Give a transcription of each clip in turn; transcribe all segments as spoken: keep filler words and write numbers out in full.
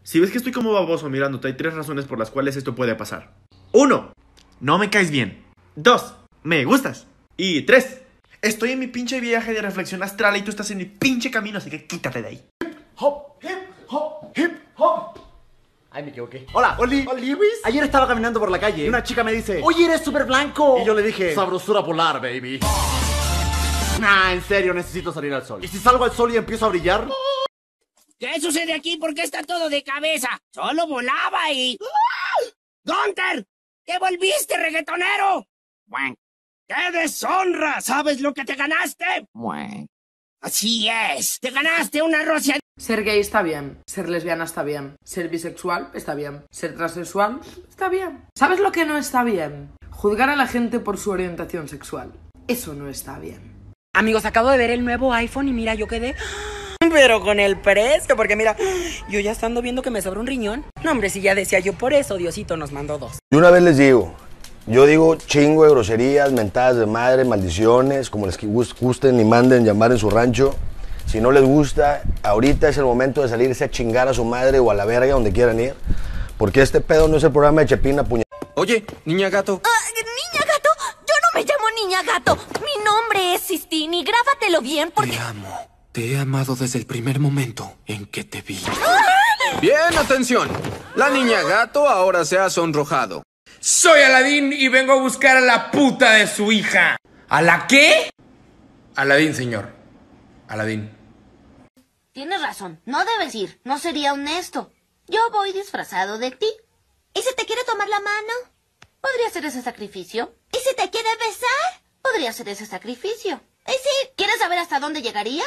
Si ves que estoy como baboso mirándote, hay tres razones por las cuales esto puede pasar. Uno, no me caes bien. Dos, me gustas. Y tres, estoy en mi pinche viaje de reflexión astral y tú estás en mi pinche camino, así que quítate de ahí. Hip hop, hip hop, hip hop. Ay, me equivoqué. Hola, Oli. Hola, Lewis. Ayer estaba caminando por la calle y una chica me dice: oye, eres súper blanco. Y yo le dije: sabrosura polar, baby. Nah, en serio, necesito salir al sol. ¿Y si salgo al sol y empiezo a brillar? ¿Qué sucede aquí? ¿Por qué está todo de cabeza? Solo volaba y... ¡Gunter! ¡Te volviste reggaetonero! ¡Buen! ¡Qué deshonra! ¿Sabes lo que te ganaste? ¡Buen! Así es. Te ganaste una rocia... Ser gay está bien, ser lesbiana está bien, ser bisexual está bien, ser transexual está bien. ¿Sabes lo que no está bien? Juzgar a la gente por su orientación sexual. Eso no está bien. Amigos, acabo de ver el nuevo iPhone y mira, yo quedé... Pero con el precio, porque mira, yo ya estando viendo que me sobra un riñón. No, hombre, si ya decía yo, por eso Diosito nos mandó dos. Y una vez les digo, yo digo chingo de groserías, mentadas de madre, maldiciones, como les gusten y manden llamar en su rancho. Si no les gusta, ahorita es el momento de salirse a chingar a su madre o a la verga donde quieran ir. Porque este pedo no es el programa de Chepina puñal. Oye, niña gato. Uh, niña gato, yo no me llamo niña gato. Mi nombre es Sistini, grábatelo bien porque... Te amo. Te he amado desde el primer momento en que te vi. Bien, atención. La niña gato ahora se ha sonrojado. Soy Aladín y vengo a buscar a la puta de su hija. ¿A la qué? Aladín, señor. Aladín. Tienes razón, no debes ir, no sería honesto. Yo voy disfrazado de ti. ¿Y si te quiere tomar la mano? ¿Podría hacer ese sacrificio? ¿Y si te quiere besar? ¿Podría hacer ese sacrificio? ¿Y si quieres saber hasta dónde llegaría?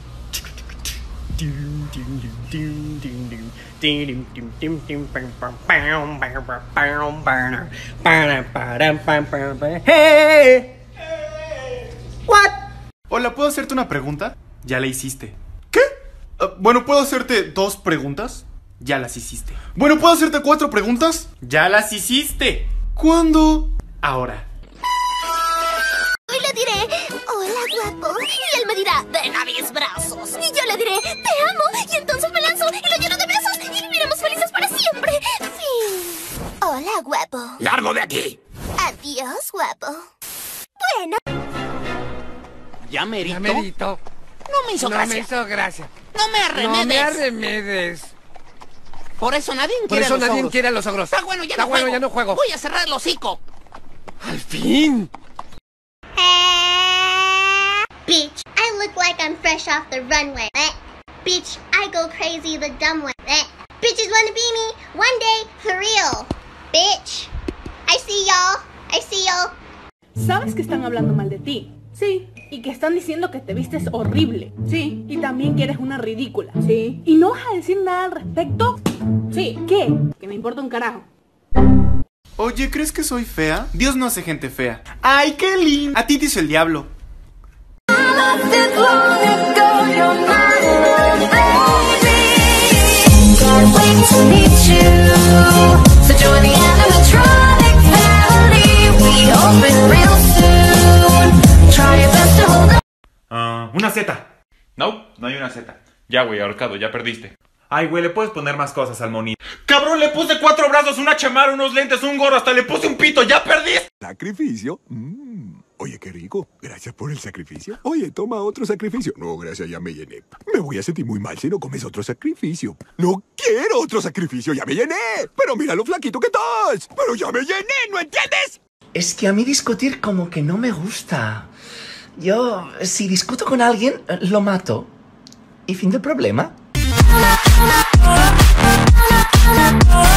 What? Hola, ¿puedo hacerte una pregunta? Ya la hiciste. ¿Qué? Uh, bueno, ¿puedo hacerte dos preguntas? Ya las hiciste. Bueno, ¿puedo hacerte cuatro preguntas? Ya las hiciste. ¿Cuándo? Ahora. Y le diré, hola guapo, y él me dirá, ven a mis brazos. Y yo le diré, te amo, y entonces me lanzo y lo lleno de besos y viviremos felices para siempre. Fin. Hola guapo. ¡Largo de aquí! Adiós guapo. Bueno. ¿Ya merito? Ya merito. No me hizo no gracia. me hizo gracia. No me arremedes. No me arremedes. Por eso nadie Por quiere eso a los nadie ogros. quiere a los ogros. Está bueno, ya Está no bueno, juego. ya no juego. Voy a cerrar el hocico. ¡Al fin! Bitch, I look like I'm fresh off the runway. Eh. Bitch, I go crazy the dumb way. Eh. Bitches wanna be me one day for real. Bitch, I see y'all. I see y'all. Sabes que están hablando mal de ti. Sí. Y que están diciendo que te vistes horrible. Sí. Y también que eres una ridícula. Sí. ¿Y no vas a decir nada al respecto? Sí. ¿Qué? Que me importa un carajo. Oye, ¿crees que soy fea? Dios no hace gente fea. ¡Ay, qué lindo! A ti te hizo el diablo. Uh, una Z. No, no hay una Z. Ya, güey, ahorcado, ya perdiste. Ay, güey, le puedes poner más cosas al monito. ¡Cabrón, le puse cuatro brazos, una chamarra, unos lentes, un gorro, hasta le puse un pito! ¡Ya perdiste! ¿Sacrificio? Mm. Oye, qué rico. Gracias por el sacrificio. Oye, toma otro sacrificio. No, gracias, ya me llené. Me voy a sentir muy mal si no comes otro sacrificio. No quiero otro sacrificio, ya me llené. Pero mira lo flaquito que estás. Pero ya me llené, ¿no entiendes? Es que a mí discutir como que no me gusta. Yo, si discuto con alguien, lo mato. Y fin del problema.